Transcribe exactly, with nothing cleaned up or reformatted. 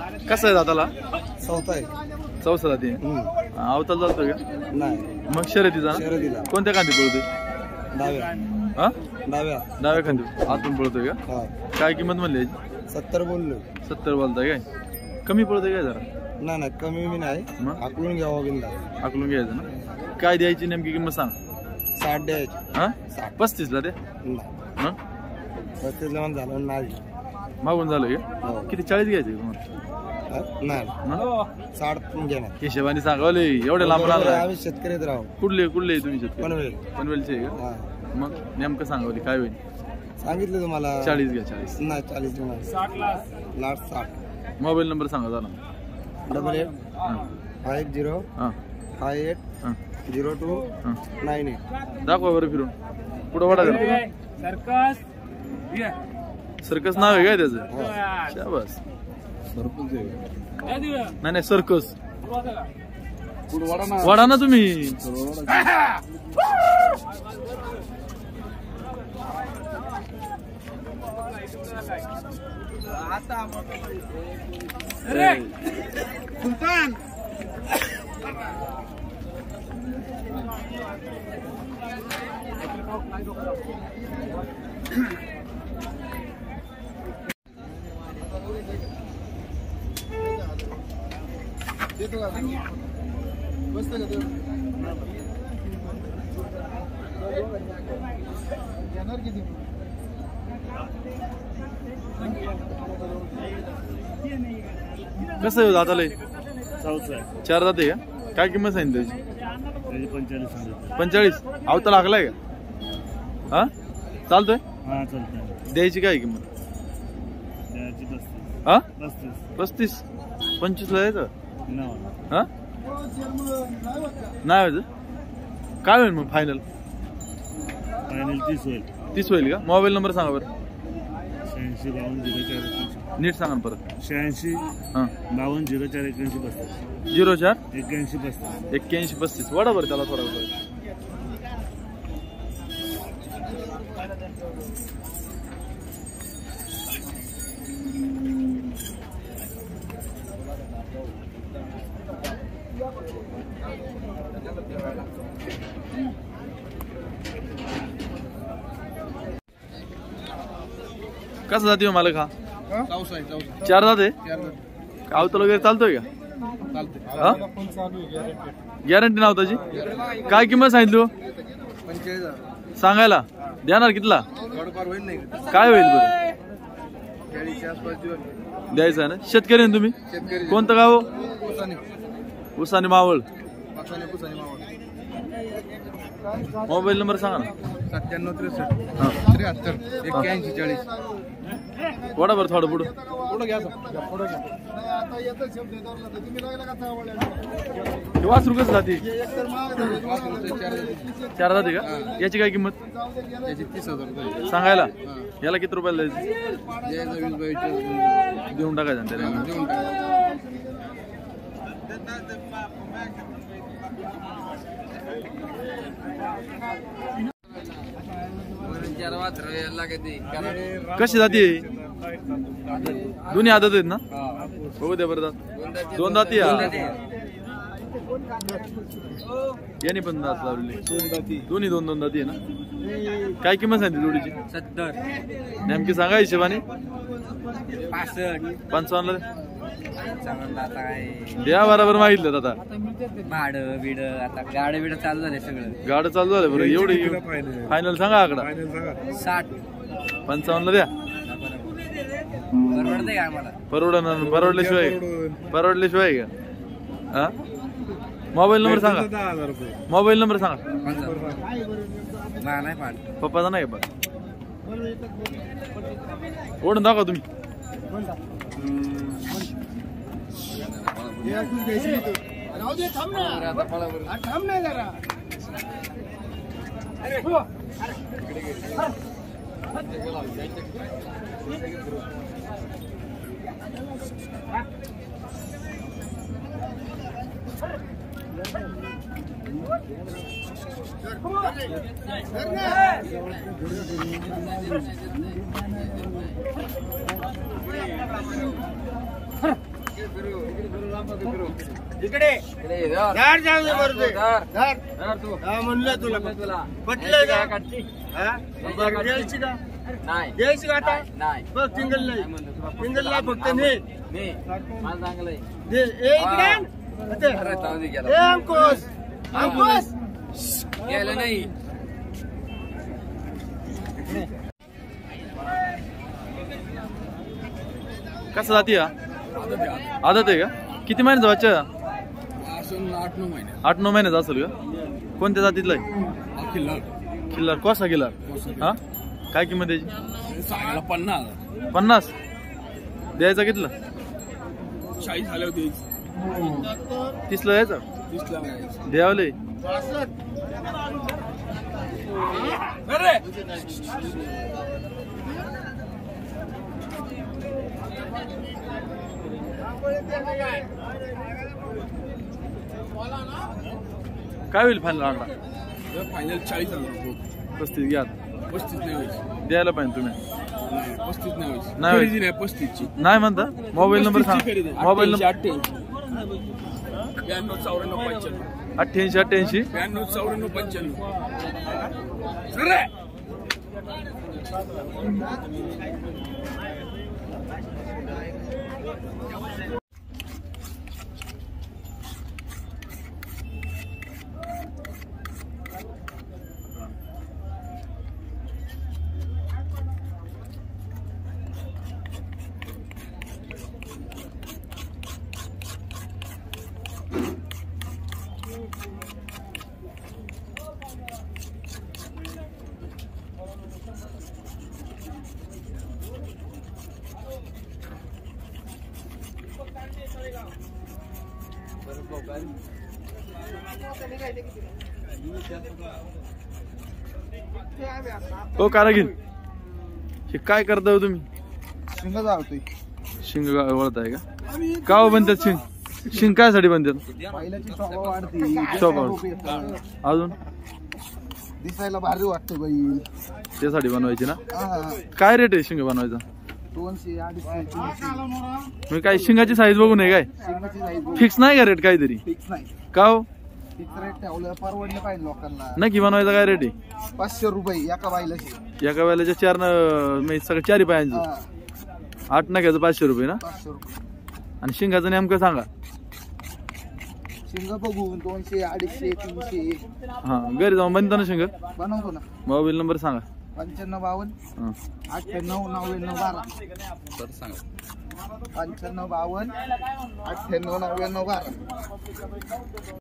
कसं आहे दाताला? चौथा आहे. चौसा जाती अवताल चालतोय का? नाही. मग शर्यतीचा शर्यतीला कोणत्या कांदी पळतोय? डाव्या. हा डाव्या डाव्या खांदी आतून पळतोय का? हा. काय किंमत म्हणली याची? सत्तर बोललो. सत्तर बोलताय काय? कमी पळतोय काय जरा? नाही नाही कमी मी नाही. मग आकलून घ्यावं बिंदा. आकलून घ्यायचं ना. काय द्यायची नेमकी किंमत सांग. साठ द्यायची. हा पस्तीस ला द्या. नाही पस्तीस ला झालं नाही. मागून झालं का? किती चाळीस घ्यायचे तुम्हाला? नाही साठ घेणार. हिशेबाने सांगावले एवढे लांब आम्ही शेतकरीच राहू. कुठले कुठले तुम्ही शेतकरी? पनवेल. पनवेलचे का? मग नेमकं सांगावली काय होईल? सांगितलं तुम्हाला चाळीस घ्या. चाळीस नाही चाळीस लाट साठ. मोबाईल नंबर सांगा झाला. Double eight five zero five eight zero two nine eight. दाखवा बरं फिरून पुढं वाढा. सर्कस सर्कस नाव आहे काय त्याचं? शाबास. नाही नाही सर्कस वाडा ना तुम्ही. सुलतान कसं आहे दाताला? चौसा चार जाते का? काय किंमत सांगितली त्याची? पंचेचाळीस. पंचेचाळीस. अवताल हाकलाय का? हा चालतोय. हा चालतंय. द्यायची काय किंमत? त्याची पस्तीस. हा पस्तीस. पस्तीस. पंचवीस ला यायचं नव्वद. हा नाही व्हायचं. काय होईल मग फायनल? फायनल तीस होईल. तीस होईल का? मोबाईल नंबर सांगा बरं. शहाऐंशी बावन्न झिरो चार एकोणऐंशी. नीट सांगा ना परत. शहाऐंशी हा बावन्न झिरो चार एक्याऐंशी पस्तीस. झिरो चार एक्याऐंशी पस्तीस. एक्क्याऐंशी पस्तीस. वाडा बरं त्याला थोडा वेळ. कसं जाते हो मालक? हा चार जाते. अवताल वगैरे चालतोय का? गॅरंटी नाव त्याची. काय किंमत सांगितली सांगायला? देणार कितला? काय होईल बरं? द्यायचं आहे ना. शेतकरी आहे तुम्ही? कोणतं गाव? उसानी मावळ. मोबाईल नंबर सांगा ना. सत्त्याण्णव त्रेसष्ट त्र्याहत्तर एक्क्याऐंशी चाळीस. वाडा बरं थोडं पुढं. वासरू कसं जाते? चार जाते का? याची काय किंमत तीस हजार सांगायला? याला किती रुपयाला द्यायची? देऊन टाकायचं त्याला. कशी जाते? दोन्ही आदत आहेत ना? बघू द्या बरं. दात दोन दाती. याने पण दात लावलेली. दोन्ही दोन दोन दाती आहे ना. काय किंमत सांगितली जोडीची? सत्तर. नेमकी सांगा हिशेबाने. पासष्ट. पंचावन्न द्या. बरोबर मागितलं आता. भाड बिड आता गाड बिड चालू झाले सगळं. गाड चालू झालं बरं. एवढी फायनल सांगा आकडा. साठ. पंचावन्न द्या. परवडते का आम्हाला? परवडणार. परवडल्याशिवाय परवडल्याशिवाय का? हा मोबाईल नंबर सांगा. मोबाईल नंबर सांगा. नाही पाठ. पप्पाचा नाही बघ. ओढून दाखवा तुम्ही. इकडे झाड चांगले भरते झाड हा म्हणलं तुला पटलंय का बरं द्यायची का नाही द्यायची का आता नाही बघ सिंगल नाही सिंगलला फक्त ने मी मला चांगलंय दे ए इकडे आण. ते. अरे जाऊ दे ए गेला अंकुश अंकुश गेलं नाही कसं जाती हा आदत आहे का किती महिन्याचा बच्चा आठ नऊ महिने आठ नऊ महिन्याचा असेल का कोणत्या जातीतला आहे किल्लार कोसा किल्लार हा काय किंमत द्यायची सांगायला पन्नास पन्नास द्यायचा कितलं चाळीस झाले होते तीसला द्यायचा तीसला द्यावले काय होईल फायनल आणला फायनल चाळीस हजार रुपये पस्तीस घ्या पस्तीस नाही व्हायची द्यायला पाहिजे तुम्ही नाही पस्तीस नाही व्हायची नाही खरेदी नाही पस्तीसची नाही म्हणता मोबाईल नंबर सांग मोबाईल नंबर अठ्ठ्याऐंशी ब्याण्णव चौऱ्याण्णव पंच्याण्णव अठ्ठ्याऐंशी अठ्ठ्याऐंशी ब्याण्णव चौऱ्याण्णव पंच्याण्णव हो कारागीर हे काय करता हो तुम्ही शिंग जाळतोय शिंग वळताय का का हो बनतात शिंग शिंग कायसाठी बनतात पहिल्याची शोभा वाढते शोभा. अजून दिसायला भारी वाटते बाई त्यासाठी बनवायची ना हा काय रेट आहे शिंग बनवायचा दोनशे अडीचशे तीनशे मी काय शिंगाची साईज बघू नये काय शिंगाची साईज फिक्स नाही का रेट काहीतरी फिक्स नाही का हो फिक्स रेट ठेवलं परवडलं पाहिजे लोकांना नक्की बनवायचा काय रेट आहे पाचशे रुपये एका बाईलाची एका वेळेला चार न सगळं चारी पायांचं हा आठ नक्याचं पाचशे रुपये ना पाचशे रुपये आणि शिंगाचं नेमकं सांगा शिंग बघून दोनशे अडीचशे तीनशे हा घरी जाऊन बनता ना शिंग बनवतो ना मोबाईल नंबर सांगा पंच्याण्णव बावन्न हा अठ्ठ्याण्णव नव्याण्णव बारा तर सांगा पंच्याण्णव बावन्न अठ्ठ्याण्णव नव्याण्णव बारा